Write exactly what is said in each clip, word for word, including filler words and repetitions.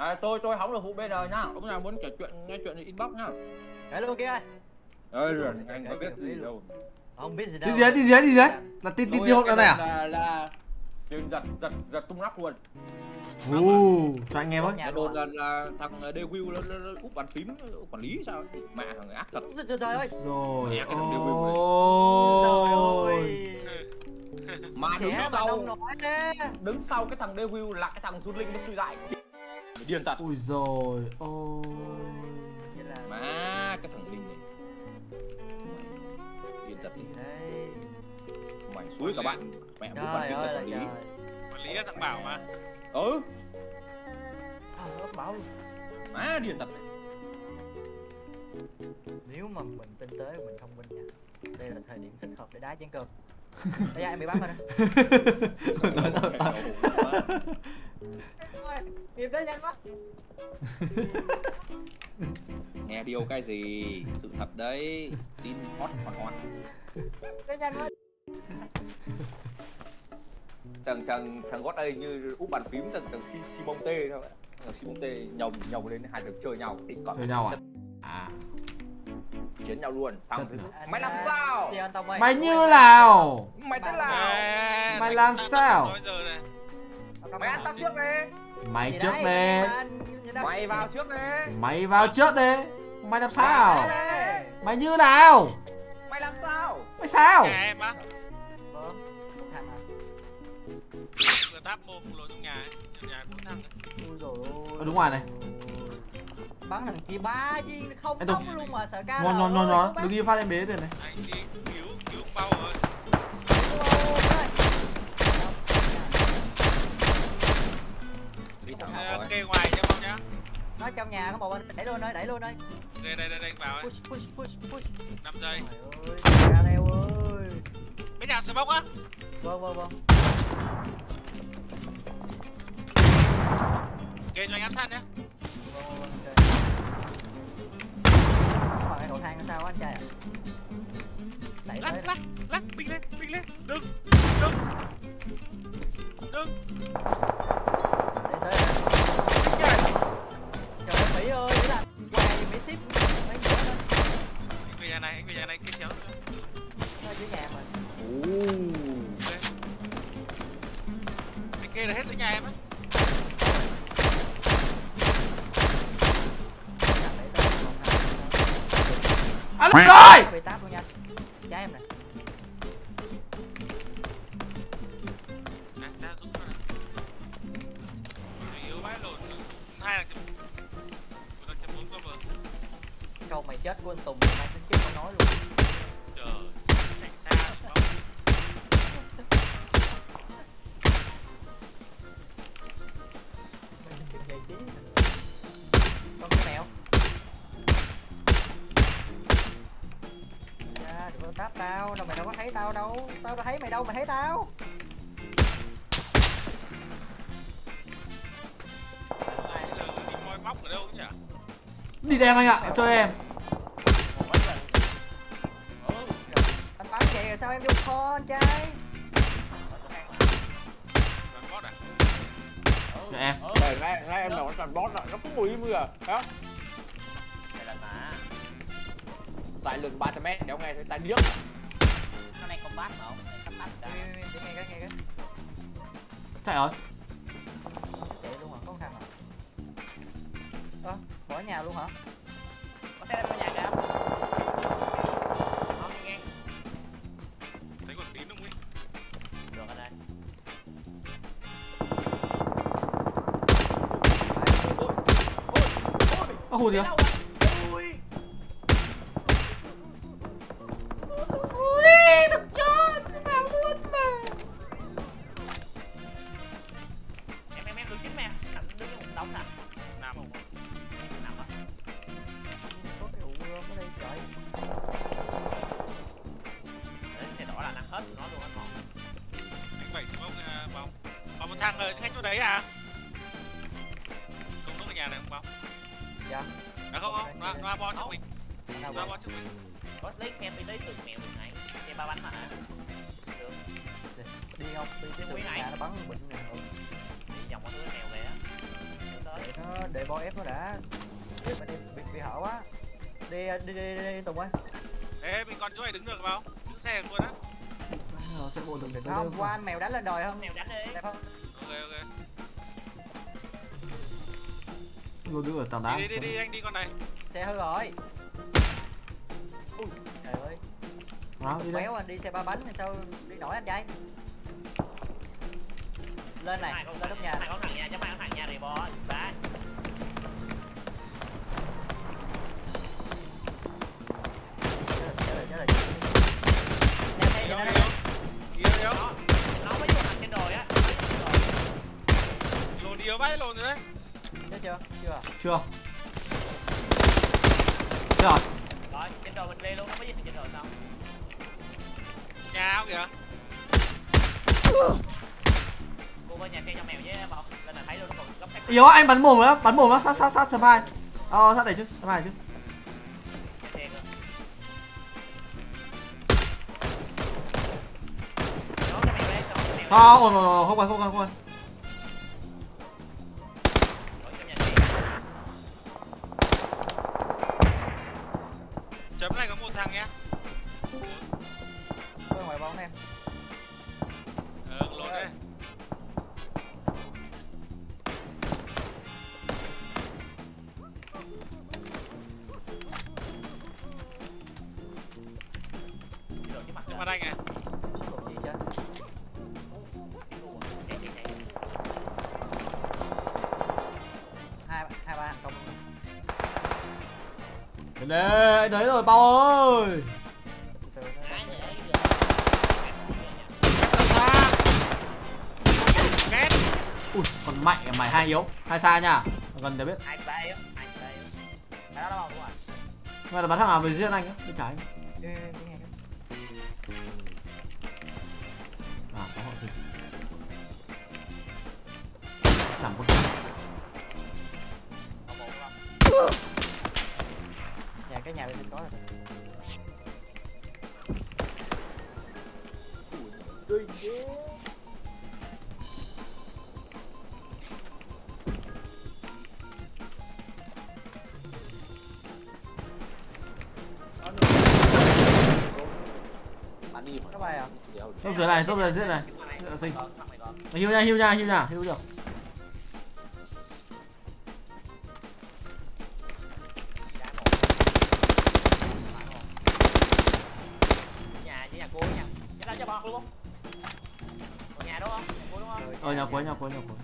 À, tôi tôi không được phụ bê rờ nhá. Lúc nào muốn kể chuyện nghe chuyện thì inbox nhá. Kể luôn kia. Ơi rồi anh có biết gì đâu. Không biết gì đâu. Tin gì đấy, tin gì đấy, tin gì đấy? Là tin tin tin hộp này à? Là là tin giật giật giật tung nắp luôn. Ù, cho anh em với. Cái đồn là là thằng Dewill nó, nó, nó úp bàn phím quản lý sao? Mẹ thằng ác thật. Trời trời ơi. Rồi. Mẹ cái thằng Dewill này. Ôi. Mà đứng sau đứng sau cái thằng Dewill là cái thằng Jun Linh nó suy dại. Điên thật. Ui rồi. Ôi. Má cái thằng Linh này. Điên thật đi. Mày xúi cả bạn. Mẹ muốn bàn phím là quản lý. Quản lý là thằng Bảo mà. Ừ. Bảo luôn. Má điên thật này. Nếu mà mình tinh tế mình thông minh nha. Đây là thời điểm thích hợp để đá chén cơm. Bây giờ em bị bắn rồi đó. Kịp tới nhanh quá. Nghe điều cái gì? Sự thật đấy. Tin hot hoàn hoàn. Tới nhanh quá. Thằng thằng thằng gót đây như úp bàn phím thằng thằng Simon T thôi. Thằng Simon T nhồng nhồng lên hai thằng chơi nhau thì còn chơi nhau à? À. Chiến nhau luôn. Thằng mày làm sao? Mày như nào? Mày thế nào? Mày làm sao? Mày ăn tao trước đi. Mày trước đi. Mày vào trước đi. Mày vào trước đi. Mày làm sao? Mày như nào? Mày làm sao? Mày sao? Nhà em á. Vừa táp mồm lối trong nhà ấy. Nhà bốn thằng ấy. Ở đúng ngoài này. Bắn thằng kia ba viên không tống luôn mà sợ ca. Ngon ngon ngon ngon. Đừng đi phát em bế rồi này. Anh đi cứu cứu bao rồi. Kê ngoài cho không nhá. Nó trong nhà có một bên đẩy luôn ơi, đẩy luôn ơi. Đây đây đây đây vào ấy. Push push push push. năm giây. Ơi, ra đeo ơi. Bên nhà smoke á. Vâng vâng vâng. Kê cho anh áp sát nhé. Vâng vâng ok. Còn cái cầu thang nó sao á anh trai ạ? Đẩy lắc tới. lắc lắc binh lên binh lên đừng đừng đừng Đẩy tới. Trời ơi Mỹ ơi, cái là quà gì Mỹ ship mấy chỗ đó. Anh về nhà này, anh về nhà này kia chéo. Nó dưới nhà mà. Anh kê là hết dưới nhà em á. À lúc rồi. Bị táp luôn nha. Trái em nè. Nè, ra rút rồi nè. Yếu vãi lộn. Hai là chấm. Một là chấm bốn qua vừa. Câu mày chết của anh Tùng mày tính chứ không nói luôn. Trời, chạy xa rồi không? Mày đừng gây trí. Con cái mèo. Dạ, đừng có táp tao, đâu mày đâu có thấy tao đâu. Tao đâu thấy mày đâu, mày thấy tao. Ai giờ đi moi móc ở đâu nhỉ? Đi đem anh ạ, chơi em. Anh bắn vậy rồi sao em vô kho anh trai? Đoàn bot à? Cho em. Đây ngay ngay em nào nó toàn bot rồi, nó cũng mùi im mưa. Đó. Đây là mà. Dài lần ba trăm mét đéo nghe thấy tai điếc. Con này không bắt mà không? Sắp bắt rồi. Nghe cái nghe cái. Chạy rồi. Chạy luôn hả? Có thằng hả? Ơ, bỏ nhà luôn hả? Có xe lên nhà kìa. Không đi ngang. Sấy còn tín không ấy? Được ở đây. Có hù gì không? Ui, thật chốt, vào luôn mà. Em em em được chín mẹ, nằm đứng một đống nè. Nằm không? Nằm á. Có cái ụ rơm ở đây trời. Đấy, xe đỏ là nặng hết nó luôn anh Ngọn. Anh bảy smoke uh, bóng. Còn một thằng ở ngay chỗ đấy à? Không có cái nhà này không bóng? Dạ. À không không, nó nó bo trước mình. Nó bo trước mình. Có lấy xem đi tới từ mèo đường này. Xe ba bánh mà hả? Được. Đi không? Đi cái này nó bắn bệnh này. Đi vòng qua thứ mèo kìa. Để nó để bo ép nó đã. Chứ mà đi bị, bị hở quá. Đi đi đi, đi, đi Tùng ơi. Ê mình còn chỗ này đứng được không? Giữ xe được luôn á. Nó sẽ bộ được để tôi Không, đưa qua anh mèo đánh lên đồi không? Mèo đánh đi. Đẹp không? Ok ok. Tôi đưa ở tầng đá. Đi đi đi, đi anh đi con này. Xe hư rồi. Ui, trời ơi. Đó, đi đây. Quéo anh đi xe ba bánh thì sao đi nổi anh trai. Lên này, Này, lên nóc nhà. Này có thằng nhà, chắc phải có thằng nhà thì bò bá. Chết rồi, chết rồi. Nè, xe Yếu nè, yếu. nè. Yếu yếu. Nó nó mới vô thằng trên đồi á. Lồn yếu vãi lồn rồi đấy. Chết chưa? Chưa. Chưa. Chưa rồi. Rồi, trên đồi mình lên luôn, nó mới vô thằng trên đồi xong. Nhà áo kìa. Cô bên nhà xe cho mèo với bọc lên là thấy luôn, nó còn góc cách. Yếu anh bắn mồm đó, bắn mồm đó, sát sát sát sập hai. Ờ sát này chứ, sập hai chứ. Xe cơ. Nó cho mèo lên, cho mèo lên. Ờ ổn ổn ổn, không cần không cần không cần. Rồi, trong nhà xe. Chấm này có một thằng nhá. Tôi ngoài bóng em. Ờ lồn đấy. Rồi, trước mặt Trước rồi. mặt anh này. Còn gì chứ? Cái gì này? Hai hai ba hàng công. Đến đây, đấy rồi bao ơi. Từ từ nó Ai lên. nhỉ? Cách xa xa. Két. Ui, còn mạnh mày hai yếu, hai xa nha. Gần để biết. Hai ba yếu, hai ba yếu. Cái đó đâu đúng rồi. Mà là bắn thằng nào về riêng anh á, bên trái. Ê, ê, đi nghe cái. À, có họ gì? Làm một Có một không? Nhà cái nhà bên có rồi. Bắn đi mà. Có bay à? Đéo. Xuống dưới này, xuống dưới dưới này. Trước mặt này. Dạ, xinh. Còn, mặt này còn. Hiu nha, hiu nha, hiu nha, hiu được. Trái một. Phải một. Nhà chứ nhà cô nha. Cái đó cho bọt luôn. Còn nhà đúng không? Nhà cô đúng không? Ờ nhà cuối, nhà cuối, nhà cuối.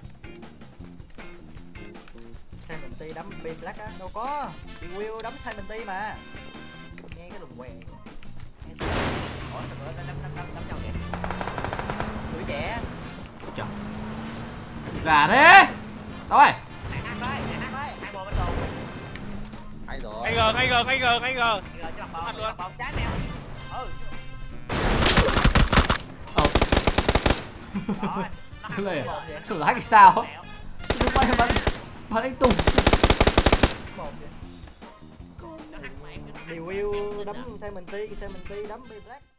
Simon T đấm Bin Black á, đâu có. Bị Will đấm Simon T mà. Nghe cái đùng què. Ủa, sao bữa nó đấm đấm đấm đấm nhau kìa. Tuổi trẻ. Chà. Gà đấy. Đâu rồi? Này hát đấy, này hát đấy, hai bò bên đầu. Hay rồi. Ngay gờ, ngay gờ, ngay gờ, ngay gờ. Bây giờ cho mặt bò, mặt cho luôn. mặt bò trái mèo. Ừ. Ờ. Rồi, nó Cái này bò à? vậy. Thử lái cái sao? Mèo. Lúc bay bắn bắn anh Tùng. Một vậy. Nó hát mà em cứ nó hát Bị mà Will em đấm cứ- Simon T, Simon T đấm Bin Black.